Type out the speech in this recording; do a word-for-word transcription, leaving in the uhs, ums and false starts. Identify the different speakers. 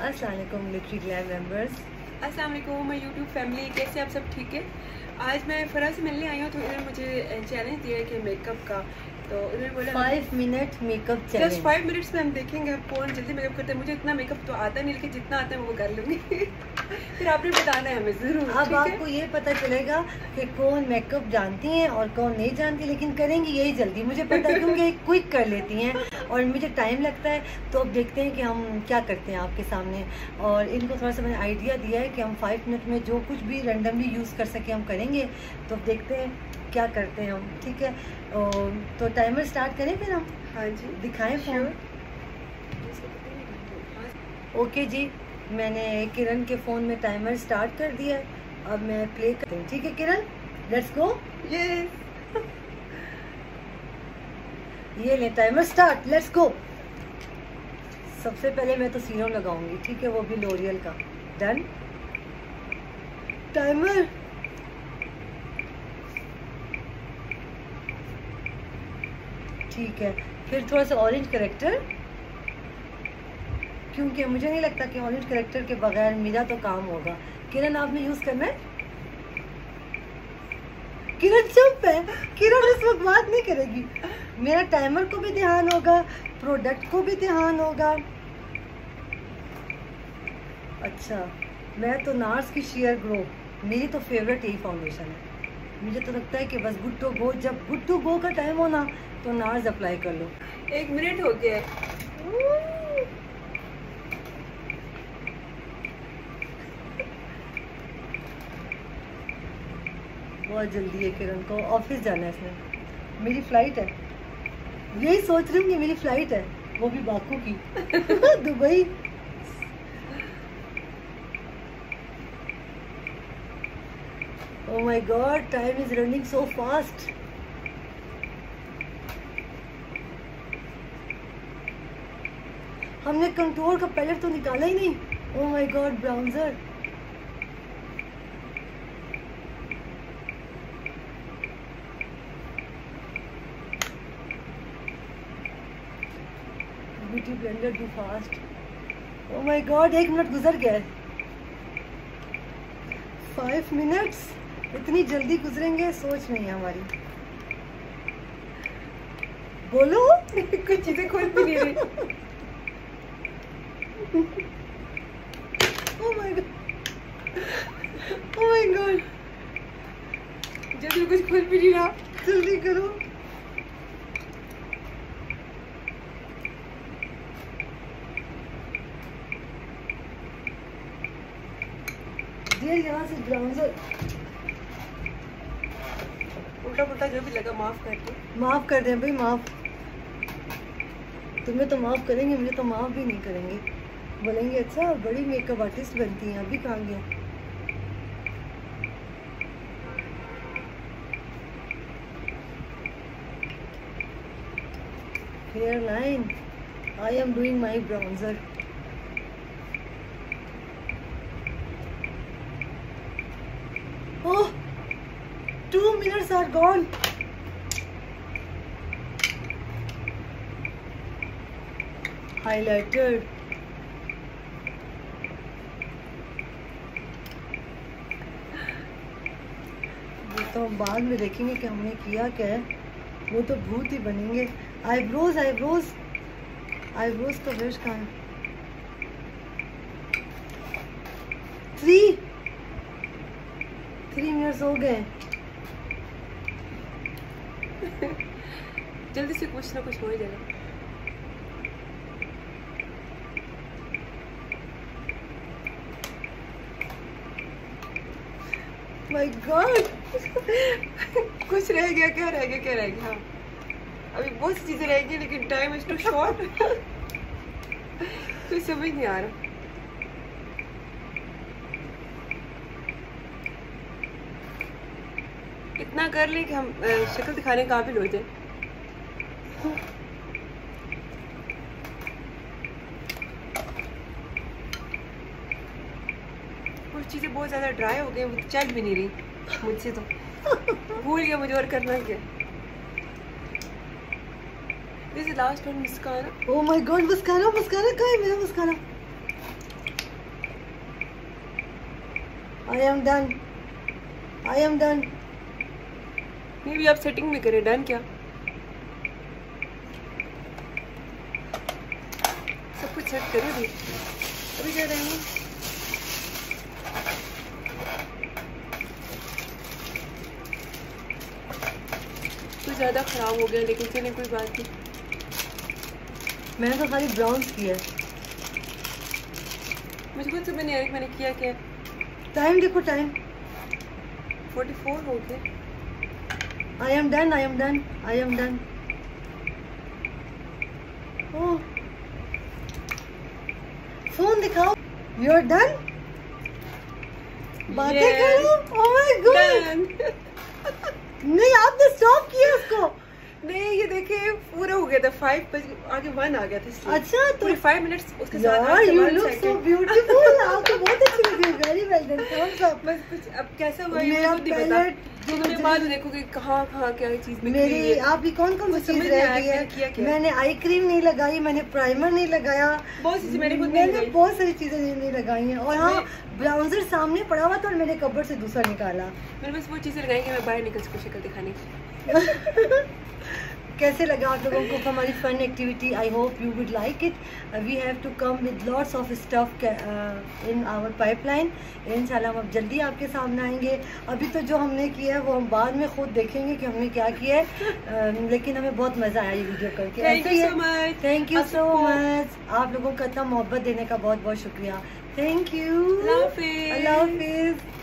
Speaker 1: अस्सलाम वालेकुम लिटरी glam members.
Speaker 2: अस्सलाम वालेकुम मैं यूट्यूब फैमिली, कैसे आप सब ठीक है। आज मैं फरा से मिलने आई हूँ तो इन्होंने मुझे चैलेंज दिया है कि मेकअप का, तो उन्होंने बोला
Speaker 1: five minute makeup challenge.
Speaker 2: Just five minutes में हम देखेंगे आप कौन जल्दी मेकअप करते हैं। मुझे इतना मेकअप तो आता नहीं, लेकिन जितना आता है वो कर लूँगी फिर आपने बताना है हमें ज़रूर।
Speaker 1: अब आपको ये पता चलेगा कि कौन मेकअप जानती हैं और कौन नहीं जानती, लेकिन करेंगी यही जल्दी, मुझे पता है क्योंकि क्विक कर लेती हैं और मुझे टाइम लगता है। तो अब देखते हैं कि हम क्या करते हैं आपके सामने। और इनको थोड़ा सा मैंने आइडिया दिया है कि हम फाइव मिनट में जो कुछ भी रैंडमली यूज़ कर सके हम करेंगे। तो अब देखते हैं क्या करते हैं हम, ठीक है। तो टाइमर स्टार्ट करें फिर हम।
Speaker 2: हाँ जी
Speaker 1: दिखाएं फोन। ओके जी, मैंने किरण के फ़ोन में टाइमर स्टार्ट कर दिया है। अब मैं प्ले करती हूँ, ठीक है किरण, लेट्स गो।
Speaker 2: यस
Speaker 1: ये ले टाइमर स्टार्ट, लेट्स गो। सबसे पहले मैं तो सीरम लगाऊंगी, ठीक है, वो भी लोरियल का। डन। टाइमर ठीक है। फिर थोड़ा सा ऑरेंज करेक्टर, क्योंकि मुझे नहीं लगता कि ऑरेंज करेक्टर के बगैर मेरा तो काम होगा। किरण आपने यूज़ करना है। किरण चुप है, किरण इस वक्त बात नहीं करेगी। मेरा टाइमर को भी ध्यान होगा, प्रोडक्ट को भी ध्यान होगा। अच्छा, मैं तो नार्स की शेयर ग्रो, मेरी तो फेवरेट यही फाउंडेशन है। मुझे तो लगता है कि बस गुड टू गो, जब गुड टू गो का टाइम हो ना तो नार्स अप्लाई कर लो।
Speaker 2: एक मिनट हो गया है।
Speaker 1: बहुत जल्दी है किरण को, ऑफिस जाना है इसने। मेरी फ्लाइट है, यही सोच रही हूँ कि मेरी फ्लाइट है, वो भी बाकू की Dubai. Oh my god, time is running so fast. हमने कंट्रोल का पैलेट तो निकाला ही नहीं। ओह माय गॉड, bronzer. Beauty blender too fast. Oh my god, एक मिनट गुजर गया है। फाइव मिनट्स इतनी जल्दी गुजरेंगे, सोच नहीं है हमारी। बोलो
Speaker 2: कुछ चीजें खुल भी नहीं रही।
Speaker 1: Oh my god, oh my god,
Speaker 2: जल्दी कुछ खुल भी नहीं रहा,
Speaker 1: जल्दी करो। ये यहाँ से ब्राउजर
Speaker 2: उल्टा पुल्टा जो भी लगा माफ कर दो।
Speaker 1: माफ कर दें भाई, माफ। तुम्हें तो माफ करेंगे, मुझे तो माफ भी नहीं करेंगे। बोलेंगे अच्छा बड़ी मेकअप आर्टिस्ट बनती हैं, अभी कहाँ गया। Hairline, I am doing my bronzer. Oh, two minutes are gone. Highlighter, वो तो हम बाद में देखेंगे कि हमने किया क्या है, वो तो भूत ही बनेंगे। आईब्रोज, आईब्रोज, आईब्रोज का ब्रश कहाँ है। थ्री थ्री मिनट्स हो गए।
Speaker 2: जल्दी से कुछ ना कुछ हो ही जाएगा।
Speaker 1: माय गॉड
Speaker 2: कुछ रह गया, क्या रह गया, क्या रह गया। हाँ, अभी बहुत सी चीजें रह गई, लेकिन टाइम इज टू शॉर्ट। कुछ समझ नहीं आ रहा। इतना कर ले कि हम शक्ल दिखाने का काबिल हो जाए। कुछ चीजें बहुत ज्यादा ड्राई हो गई, वो चल भी नहीं रही मुझसे, तो भूल गया मुझे और करना क्या। This is last one mascara.
Speaker 1: Oh my god, mascara, mascara कहाँ है मेरा mascara? I am done, I am done.
Speaker 2: नहीं भी आप सेटिंग में करें। डन क्या? सब कुछ सेट करें भी। अभी जा रहे हैं। कुछ ज़्यादा ख़राब हो गया लेकिन चलिए कोई बात नहीं।
Speaker 1: मैंने तो खाली ब्राउन किया।
Speaker 2: मुझे कुछ समझ नहीं आ रहा मैंने किया क्या।
Speaker 1: टाइम देखो, टाइम
Speaker 2: फोर्टी फोर हो गया।
Speaker 1: I am done, I am done, I am done. Oh, phone दिखाओ। You are done. बातें करो। Oh my god. नहीं, आपने स्टॉप किया उसको।
Speaker 2: नहीं ये देखिए पूरा हो गया था। फाइव बज आगे वन आ गया था इसलिए।
Speaker 1: अच्छा तो
Speaker 2: पूरे फाइव मिनट्स उसके साथ।
Speaker 1: यार यू लुक सो ब्यूटीफुल। आपको बहुत अच्छी लगी। Very well done. Thumbs up.
Speaker 2: बस कुछ अब कैसा हुआ ये
Speaker 1: मेरा
Speaker 2: मुझे नहीं पता।
Speaker 1: जो
Speaker 2: तुमने बाद में देखोगे कहाँ कहाँ क्या चीज में
Speaker 1: मेरी आपकी कौन कौन सी चीज रह गई है।
Speaker 2: किया क्या?
Speaker 1: मैंने आई क्रीम नहीं लगाई, मैंने प्राइमर नहीं लगाया,
Speaker 2: बहुत सी मैंने खुद
Speaker 1: मैंने
Speaker 2: नहीं
Speaker 1: बहुत सारी चीजें नहीं, नहीं लगाई हैं। और हाँ, ब्राउजर सामने पड़ा हुआ था और मैंने कपबोर्ड से दूसरा निकाला।
Speaker 2: मैंने बस वो चीजें लगाई कि मैं बाहर निकल सकूं शक्ल दिखाने की।
Speaker 1: कैसे लगा आप लोगों को हमारी fun activity? I hope you would like it. We have to come with lots of stuff in our pipeline. इंशाल्लाह हम अब जल्दी आपके सामने आएंगे। अभी तो जो हमने किया है वो हम बाद में खुद देखेंगे कि हमने क्या किया है। uh, लेकिन हमें बहुत मज़ा आया ये वीडियो करके।
Speaker 2: Thank you so much.
Speaker 1: Thank you so much. आप लोगों का इतना मोहब्बत देने का बहुत बहुत शुक्रिया। Thank you.
Speaker 2: अल्लाह हाफिज़।
Speaker 1: अल्लाह हाफिज़।